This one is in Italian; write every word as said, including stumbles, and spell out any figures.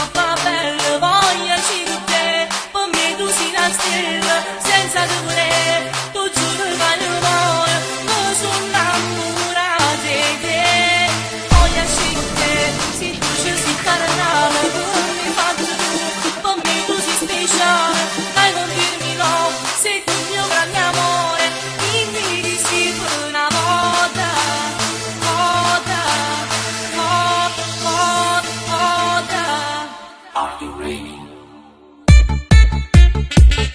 troppo bello, voglio uscire con te, per me tu sei una stella, senza te voler, tu giuro che voglio muore, mi sono innamorata di te, voglio uscire con te, se tu ci sei carnale, come faccio tu, per me tu sei speciale, dai non dirmi no, sei tu il mio grande amore, dimmi di sì per una volta, volta, volta, volta. Are you ready?